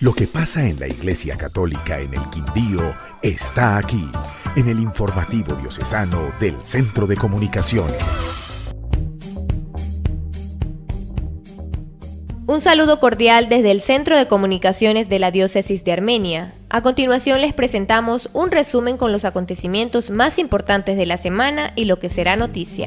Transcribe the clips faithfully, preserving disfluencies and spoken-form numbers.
Lo que pasa en la Iglesia Católica en el Quindío está aquí, en el informativo diocesano del Centro de Comunicaciones. Un saludo cordial desde el Centro de Comunicaciones de la Diócesis de Armenia. A continuación les presentamos un resumen con los acontecimientos más importantes de la semana y lo que será noticia.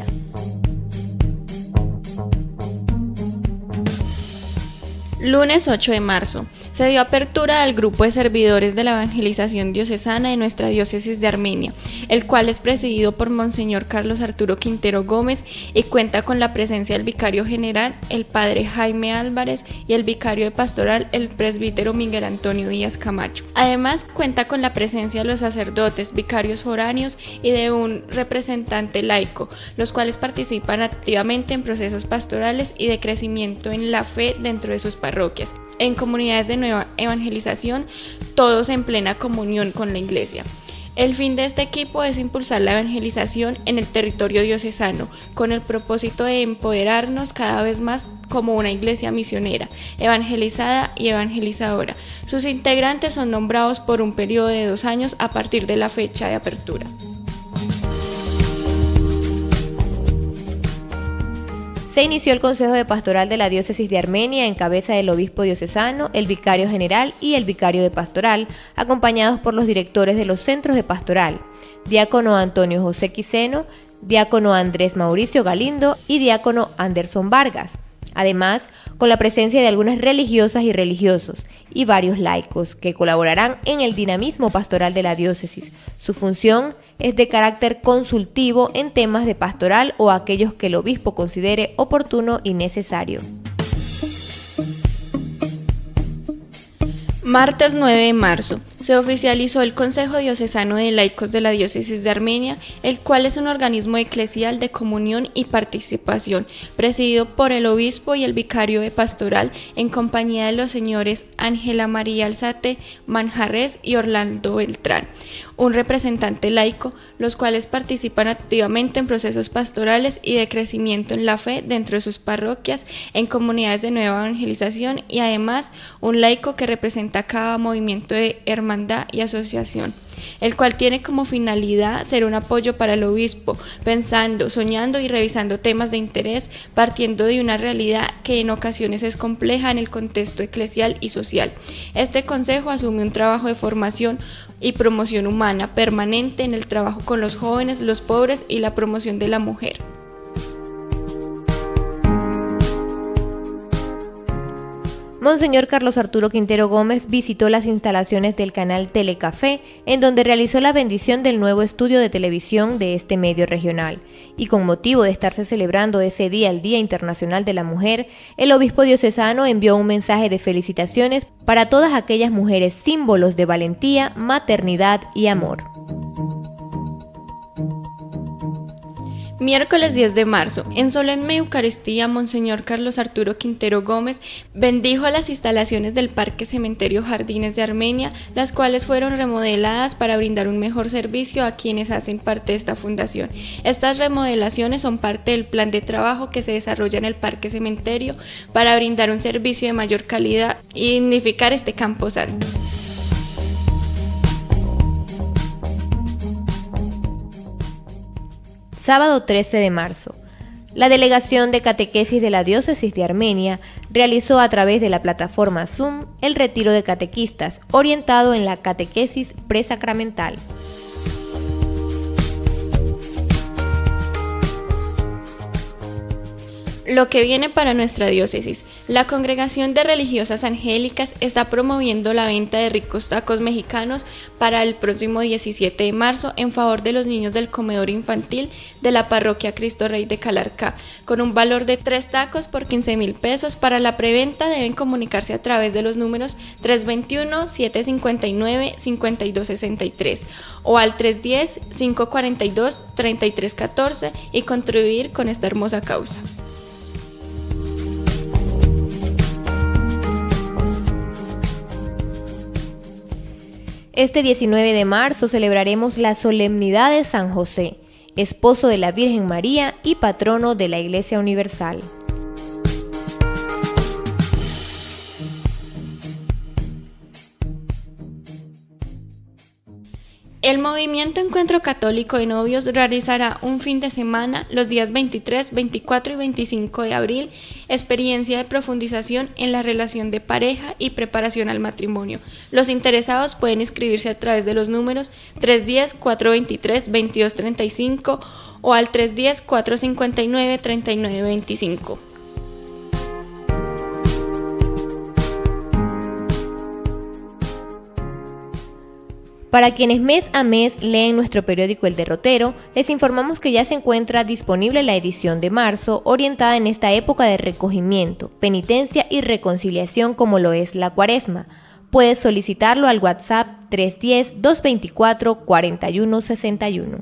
Lunes ocho de marzo. Se dio apertura al grupo de servidores de la evangelización diocesana de nuestra diócesis de Armenia, el cual es presidido por Monseñor Carlos Arturo Quintero Gómez y cuenta con la presencia del vicario general, el padre Jaime Álvarez, y el vicario de pastoral, el presbítero Miguel Antonio Díaz Camacho. Además, cuenta con la presencia de los sacerdotes, vicarios foráneos y de un representante laico, los cuales participan activamente en procesos pastorales y de crecimiento en la fe dentro de sus parroquias, en comunidades de nueva evangelización, todos en plena comunión con la Iglesia. El fin de este equipo es impulsar la evangelización en el territorio diocesano, con el propósito de empoderarnos cada vez más como una iglesia misionera, evangelizada y evangelizadora. Sus integrantes son nombrados por un periodo de dos años a partir de la fecha de apertura. Se inició el Consejo de Pastoral de la Diócesis de Armenia en cabeza del obispo diocesano, el vicario general y el vicario de pastoral, acompañados por los directores de los centros de pastoral, diácono Antonio José Quiseno, diácono Andrés Mauricio Galindo y diácono Anderson Vargas. Además, con la presencia de algunas religiosas y religiosos y varios laicos que colaborarán en el dinamismo pastoral de la diócesis. Su función es de carácter consultivo en temas de pastoral o aquellos que el obispo considere oportuno y necesario. Martes nueve de marzo. Se oficializó el Consejo Diocesano de Laicos de la Diócesis de Armenia, el cual es un organismo eclesial de comunión y participación, presidido por el obispo y el vicario de pastoral, en compañía de los señores Ángela María Alzate Manjarres y Orlando Beltrán, un representante laico, los cuales participan activamente en procesos pastorales y de crecimiento en la fe dentro de sus parroquias, en comunidades de nueva evangelización, y además un laico que representa cada movimiento de hermandad y asociación, el cual tiene como finalidad ser un apoyo para el obispo, pensando, soñando y revisando temas de interés, partiendo de una realidad que en ocasiones es compleja en el contexto eclesial y social. Este consejo asume un trabajo de formación y promoción humana permanente en el trabajo con los jóvenes, los pobres y la promoción de la mujer. Monseñor Carlos Arturo Quintero Gómez visitó las instalaciones del canal Telecafé, en donde realizó la bendición del nuevo estudio de televisión de este medio regional. Y con motivo de estarse celebrando ese día, el Día Internacional de la Mujer, el obispo diocesano envió un mensaje de felicitaciones para todas aquellas mujeres símbolos de valentía, maternidad y amor. Miércoles diez de marzo, en solemne Eucaristía, Monseñor Carlos Arturo Quintero Gómez bendijo las instalaciones del Parque Cementerio Jardines de Armenia, las cuales fueron remodeladas para brindar un mejor servicio a quienes hacen parte de esta fundación. Estas remodelaciones son parte del plan de trabajo que se desarrolla en el Parque Cementerio para brindar un servicio de mayor calidad y dignificar este camposanto. Sábado trece de marzo. La Delegación de Catequesis de la Diócesis de Armenia realizó a través de la plataforma Zoom el retiro de catequistas orientado en la catequesis presacramental. Lo que viene para nuestra diócesis. La Congregación de Religiosas Angélicas está promoviendo la venta de ricos tacos mexicanos para el próximo diecisiete de marzo en favor de los niños del comedor infantil de la parroquia Cristo Rey de Calarcá, con un valor de tres tacos por quince mil pesos. Para la preventa deben comunicarse a través de los números tres dos uno, siete cinco nueve, cinco dos seis tres o al tres uno cero, cinco cuatro dos, tres tres uno cuatro y contribuir con esta hermosa causa. Este diecinueve de marzo celebraremos la solemnidad de San José, esposo de la Virgen María y patrono de la Iglesia Universal. El Movimiento Encuentro Católico de Novios realizará un fin de semana los días veintitrés, veinticuatro y veinticinco de abril, experiencia de profundización en la relación de pareja y preparación al matrimonio. Los interesados pueden inscribirse a través de los números tres uno cero, cuatro dos tres, dos dos tres cinco o al tres uno cero, cuatro cinco nueve, tres nueve dos cinco. Para quienes mes a mes leen nuestro periódico El Derrotero, les informamos que ya se encuentra disponible la edición de marzo, orientada en esta época de recogimiento, penitencia y reconciliación como lo es la Cuaresma. Puedes solicitarlo al WhatsApp tres uno cero, dos dos cuatro, cuatro uno seis uno.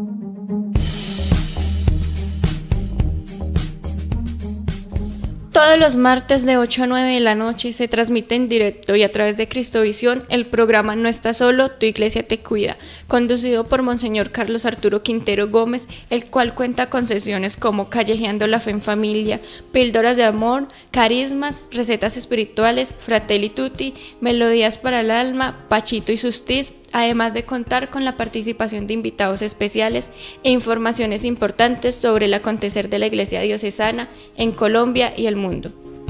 Todos los martes de ocho a nueve de la noche se transmite en directo y a través de Cristovisión el programa No Estás Solo, Tu Iglesia Te Cuida, conducido por Monseñor Carlos Arturo Quintero Gómez, el cual cuenta con sesiones como Callejeando la Fe en Familia, Píldoras de Amor, Carismas, Recetas Espirituales, Fratelli Tutti, Melodías para el Alma, Pachito y sus Tis, además de contar con la participación de invitados especiales e informaciones importantes sobre el acontecer de la Iglesia Diocesana en Colombia y el mundo.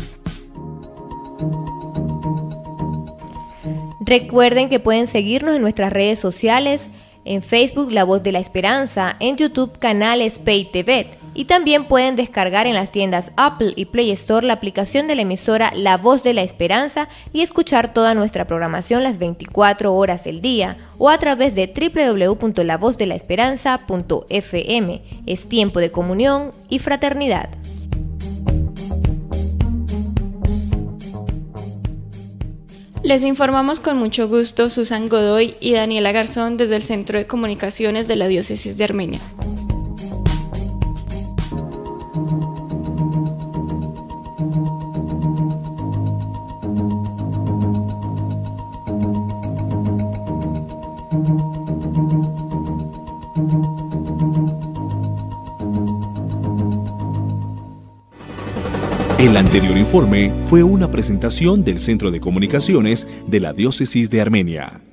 Recuerden que pueden seguirnos en nuestras redes sociales, en Facebook La Voz de la Esperanza, en YouTube canales Pay T V y también pueden descargar en las tiendas Apple y Play Store la aplicación de la emisora La Voz de la Esperanza y escuchar toda nuestra programación las veinticuatro horas del día o a través de doble u doble u doble u punto la voz de la esperanza punto f m. Es tiempo de comunión y fraternidad. Les informamos con mucho gusto Susan Godoy y Daniela Garzón desde el Centro de Comunicaciones de la Diócesis de Armenia. El anterior informe fue una presentación del Centro de Comunicaciones de la Diócesis de Armenia.